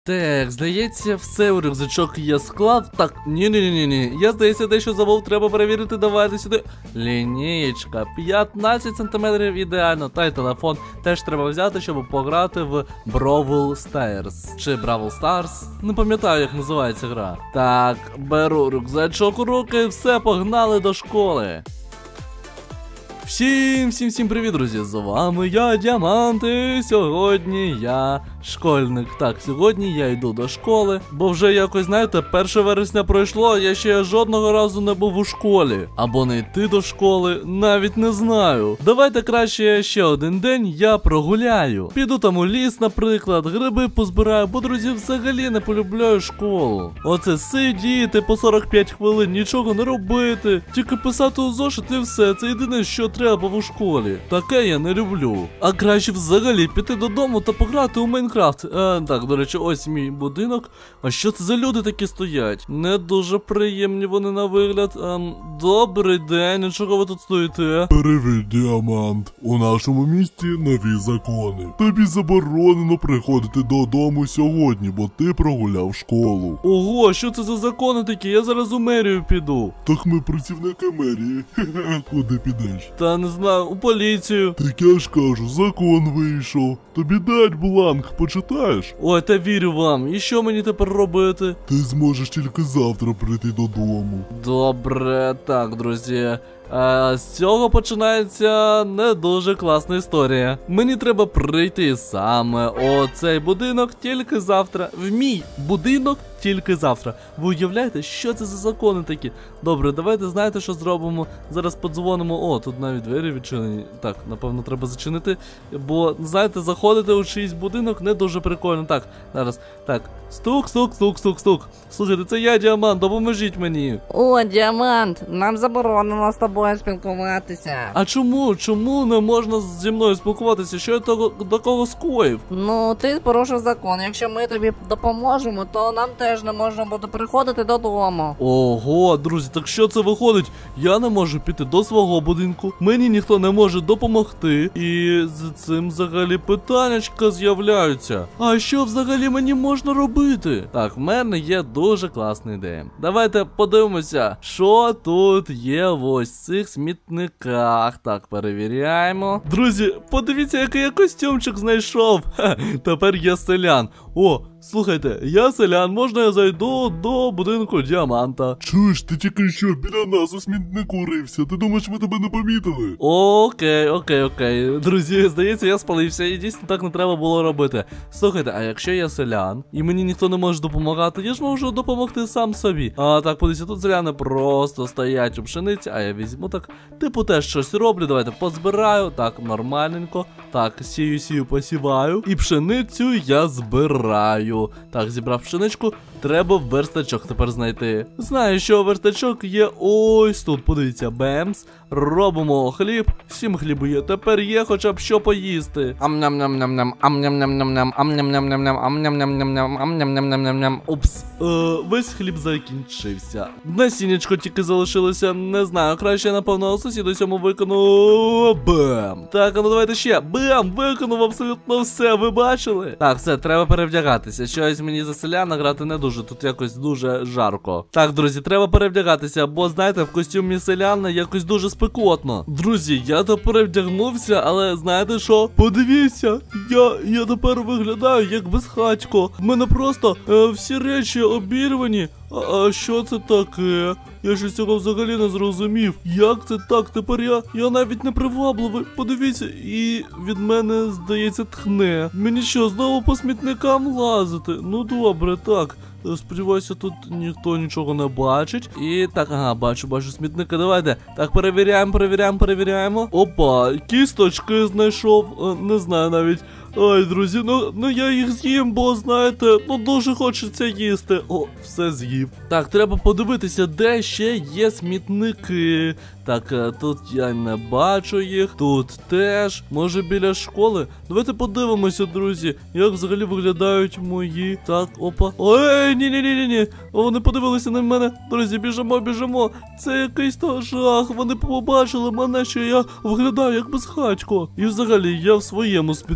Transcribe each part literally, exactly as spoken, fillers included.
Так, здається, все у рюкзачок я склав. Так, ні-ні-ні-ні. Я, здається, дещо забув, треба перевірити, давайте сюди. Лінієчка, п'ятнадцять сантиметрів ідеально. Та й телефон теж треба взяти, щоб пограти в Brawl Stars. Чи Brawl Stars? Не пам'ятаю, як називається гра. Так, беру рюкзачок у руки, все, погнали до школи. Всім, всім, всім привіт, друзі! З вами я, Діамант, і сьогодні я школьник. Так, сьогодні я йду до школи, бо вже якось, знаєте, перше вересня пройшло, я ще жодного разу не був у школі. Або не йти до школи, навіть не знаю. Давайте краще ще один день я прогуляю. Піду там у ліс, наприклад, гриби позбираю, бо, друзі, взагалі не полюбляю школу. Оце сидіти по сорок п'ять хвилин, нічого не робити, тільки писати у зошит і все, це єдине, що треба в школі. Таке я не люблю. А краще взагалі піти додому та пограти у Майнкрафт. Е, так, до речі, ось мій будинок. А що це за люди такі стоять? Не дуже приємні вони на вигляд. Ем, добрий день, чого ви тут стоїте? Привіт, Діамант. У нашому місті нові закони. Тобі заборонено приходити додому сьогодні, бо ти прогуляв школу. Ого, що це за закони такі? Я зараз у мерію піду. Так ми працівники мерії. Куди підеш? Та не знаю, у поліцію. Так я ж кажу, закон вийшов. Тобі дать бланк, почитаєш? Ой, та вірю вам. І що мені тепер робити? Ти зможеш тільки завтра прийти додому. Добре, так, друзі. А, з цього починається не дуже класна історія. Мені треба прийти саме у цей будинок тільки завтра. В мій будинок тільки завтра. Ви уявляєте, що це за закони такі? Добре, давайте, знаєте, що зробимо? Зараз подзвонимо. О, тут навіть двері відчинені. Так, напевно, треба зачинити. Бо, знаєте, заходити у чийсь будинок не дуже прикольно. Так, зараз. Так, стук, стук, стук, стук, стук. Слухайте, це я, Діамант, допоможіть мені. О, Діамант, нам заборонено з тобою спілкуватися. А чому? Чому не можна зі мною спілкуватися? Що я того, до кого скоїв? Ну, ти порушив закон. Якщо ми тобі допоможемо, то нам теж не можна буде приходити додому. Ого, друзі, так що це виходить? Я не можу піти до свого будинку, мені ніхто не може допомогти. І з цим взагалі питаннячка з'являються. А що взагалі мені можна робити? Так, в мене є дуже класна ідея. Давайте подивимося, що тут є в ось цих смітниках. Так, перевіряємо. Друзі, подивіться, який я костюмчик знайшов. Ха, тепер я селян. О, слухайте, я селян, можна я зайду до будинку Діаманта? Чуєш, ти тільки що біля нас у смітнику рився. Ти думаєш, ми тебе не помітили? Окей, окей, окей. Друзі, здається, я спалився і дійсно так не треба було робити. Слухайте, а якщо я селян, і мені ніхто не може допомагати, я ж можу допомогти сам собі. А так, подивіться, тут селяни просто стоять у пшениці, а я візьму так, типу теж щось роблю, давайте позбираю, так, нормальненько. Так, сію, сію, посіваю, і пшеницю я збираю. Так, зібрав пшеничку, треба верстачок тепер знайти. Знаю, що верстачок є ось тут, подивіться, бемс. Робимо хліб, сім хлібу є, тепер є хоча б що поїсти. Ам-ням-ням-ням-ням, ам-ням-ням-ням-ням, ам-ням-ням-ням-ням, ам-ням-ням-ням-ням, ам-ням-ням-ням-ням. Упс, е, весь хліб закінчився. Насіннячко тільки залишилося, не знаю, краще, напевно, сусіду цьому викону. Бем. Так, а ну давайте ще. Бем, виконав абсолютно все, ви бачили? Так, все, треба перевдягатися. Щось мені за селяна грати не дуже, тут якось дуже жарко. Так, друзі, треба перевдягатися, бо, знаєте, в костюмі селяна якось дуже спекотно. Друзі, я то перевдягнувся, але знаєте що? Подивіться, я, я тепер виглядаю як безхатько. В мене просто е, всі речі обірвані. А, а що це таке? Я ж цього взагалі не зрозумів. Як це так? Тепер я, я навіть не привабливий. Подивіться, і від мене, здається, тхне. Мені що, знову по смітникам лазити? Ну добре, так. Сподіваюся, тут ніхто нічого не бачить. І так, ага, бачу, бачу смітники. Давайте. Так, перевіряємо, перевіряємо, перевіряємо. Опа, кісточки знайшов. Не знаю навіть. Ой, друзі, ну, ну я їх з'їм, бо, знаєте, ну дуже хочеться їсти. О, все з'їв. Так, треба подивитися, де ще є смітники. Так, тут я не бачу їх. Тут теж. Може біля школи? Давайте подивимося, друзі, як взагалі виглядають мої. Так, опа. Ой, ні-ні-ні-ні. Вони подивилися на мене. Друзі, біжимо, біжимо. Це якийсь то жах. Вони побачили мене, що я виглядаю як безхатько. І взагалі, я в своєму смітнику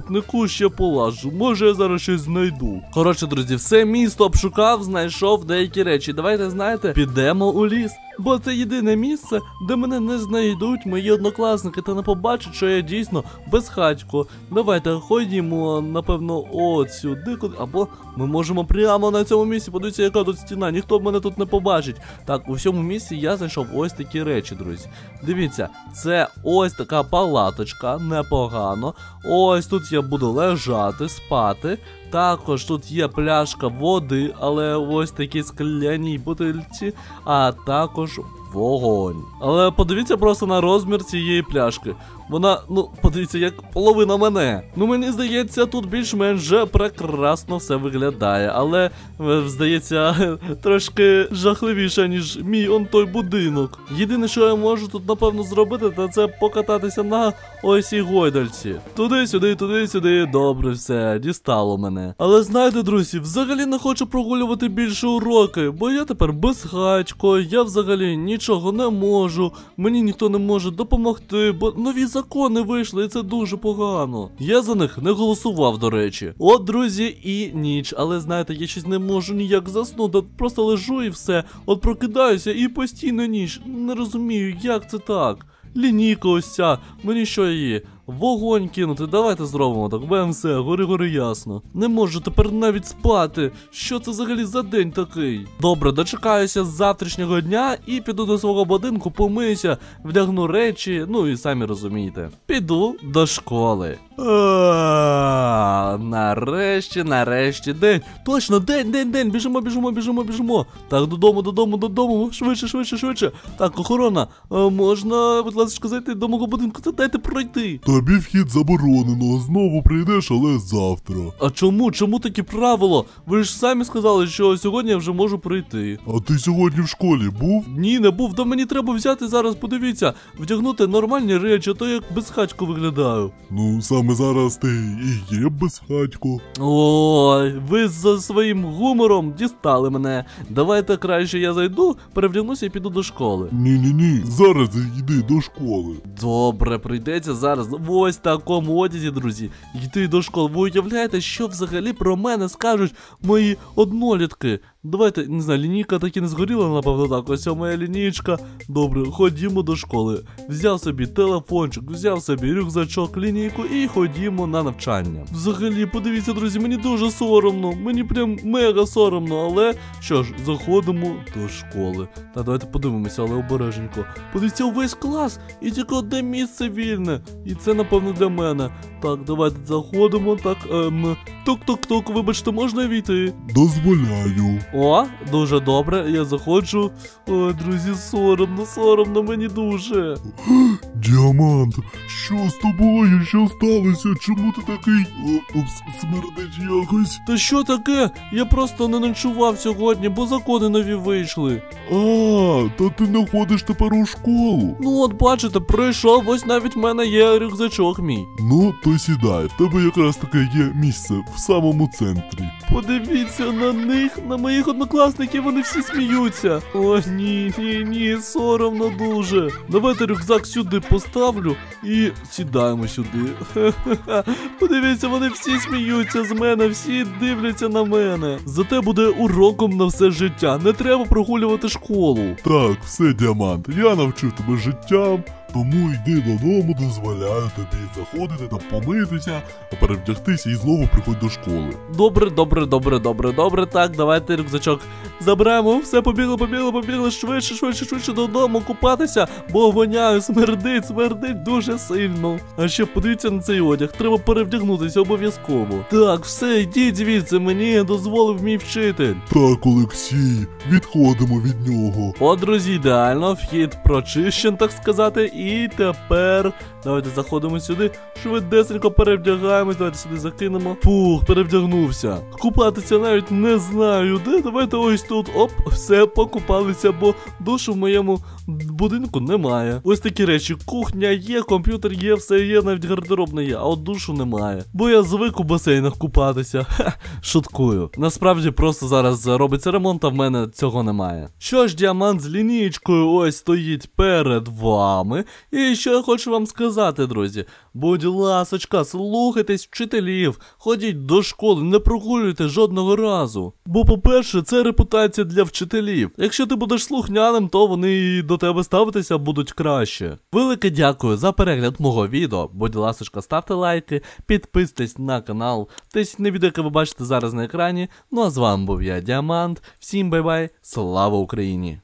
піду ще полажу. Може я зараз щось знайду. Коротше, друзі, все місто обшукав, знайшов деякі речі. Давайте, знаєте, підемо у ліс. Бо це єдине місце, де мене не знайдуть мої однокласники та не побачать, що я дійсно безхатько. Давайте ходімо, напевно, от сюди, або ми можемо прямо на цьому місці. Подивіться, яка тут стіна, ніхто мене тут не побачить. Так, у всьому місці я знайшов ось такі речі, друзі. Дивіться, це ось така палаточка, непогано. Ось тут я буду лежати, спати. Також тут є пляшка води, але ось такі скляній бутильці, а також вогонь. Але подивіться просто на розмір цієї пляшки. Вона, ну, подивіться, як половина мене. Ну, мені здається, тут більш-менш вже прекрасно все виглядає. Але, здається, трошки жахливіше, ніж мій он той будинок. Єдине, що я можу тут, напевно, зробити, то це покататися на ось цій гойдальці. Туди-сюди, туди-сюди, добре, все, дістало мене. Але знаєте, друзі, взагалі не хочу прогулювати більше уроки, бо я тепер безхатько, я взагалі нічого не можу, мені ніхто не може допомогти, бо нові закони вийшли, і це дуже погано. Я за них не голосував, до речі. От, друзі, і ніч. Але, знаєте, я щось не можу ніяк заснути. Просто лежу і все. От прокидаюся і постійно ніч. Не розумію, як це так. Лінійка ось ця. Мені що її? Вогонь кинути, давайте зробимо так. Бем, все, гори-гори ясно. Не можу тепер навіть спати. Що це взагалі за день такий? Добре, дочекаюся з завтрашнього дня і піду до свого будинку, помиюся, вдягну речі, ну і самі розумієте. Піду до школи. А, нарешті, нарешті день. Точно, день, день, день. Біжимо, біжимо, біжимо, біжимо. Так, додому, додому, додому. Швидше, швидше, швидше. Так, охорона, можна, будь ласка, зайти до мого будинку, та дайте пройти. Тобі вхід заборонено, знову прийдеш, але завтра. А чому? Чому такі правила? Ви ж самі сказали, що сьогодні я вже можу прийти. А ти сьогодні в школі був? Ні, не був, то мені треба взяти зараз, подивіться, вдягнути нормальні речі, а то як безхатько виглядаю. Ну, саме зараз ти і є безхатько. Ой, ви за своїм гумором дістали мене. Давайте краще я зайду, перевдягнуся і піду до школи. Ні-ні-ні, зараз йди до школи. Добре, прийдеться зараз в ось такому одязі, друзі, йти до школи. Ви уявляєте, що взагалі про мене скажуть мої однолітки? Давайте, не знаю, лінійка так і не згоріла, напевно, так. Ось моя лінійка. Добре, ходімо до школи. Взяв собі телефончик, взяв собі рюкзачок, лінійку і ходімо на навчання. Взагалі, подивіться, друзі, мені дуже соромно. Мені прям мега соромно, але що ж, заходимо до школи. Та давайте подивимося, але обережненько. Подивіться, увесь клас, і тільки одне місце вільне. І це, напевно, для мене. Так, давайте заходимо, так, ем... Тук-тук-тук, вибачте, можна війти? Дозволяю. О, дуже добре, я заходжу. Ой, друзі, соромно, соромно мені дуже. Діамант, що з тобою? Що сталося? Чому ти такий? О, упс, смердить якось. Та що таке? Я просто не ночував сьогодні, бо закони нові вийшли. А, то ти не ходиш тепер у школу. Ну от бачите, прийшов, ось навіть в мене є рюкзачок мій. Ну, то сідай, в тебе якраз таке є місце в самому центрі. Подивіться на них, на моїх однокласників, вони всі сміються. О, ні, ні, ні, соромно дуже. Давайте рюкзак сюди поставлю і сідаємо сюди. Ха-ха-ха. Подивіться, вони всі сміються з мене, всі дивляться на мене. Зате буде уроком на все життя, не треба прогулювати школу. Так, все, Діамант, я навчив тебе життям. Тому йди додому, дозволяю тобі заходити та помитися, перевдягтися і знову приходь до школи. Добре, добре, добре, добре, добре. Так, давайте рюкзачок заберемо. Все, побігли, побігли, побігли, швидше, швидше, швидше додому купатися, бо воняю, смердить, смердить дуже сильно. А ще подивіться на цей одяг, треба перевдягнутися обов'язково. Так, все, йдіть звідси, мені дозволив мій вчитель. Так, Олексій, відходимо від нього. От, друзі, ідеально, вхід прочищен, так сказати, і тепер давайте заходимо сюди, швидесенько перевдягаємось, давайте сюди закинемо. Фух, перевдягнувся. Купатися навіть не знаю де, давайте ось тут, оп, все, покупалися, бо душу в моєму будинку немає. Ось такі речі, кухня є, комп'ютер є, все є, навіть гардеробна є, а от душу немає. Бо я звик у басейнах купатися. Ха, шуткую. Насправді просто зараз робиться ремонт, а в мене цього немає. Що ж, Діамант з лінійкою ось стоїть перед вами. І що я хочу вам сказати. сказати, друзі? Будь ласочка, слухайтесь вчителів, ходіть до школи, не прогулюйте жодного разу. Бо, по-перше, це репутація для вчителів. Якщо ти будеш слухняним, то вони і до тебе ставитися будуть краще. Велике дякую за перегляд мого відео. Будь ласочка, ставте лайки, підписуйтесь на канал, тисніть на відео, яке ви бачите зараз на екрані. Ну а з вами був я, Діамант. Всім бай-бай, слава Україні!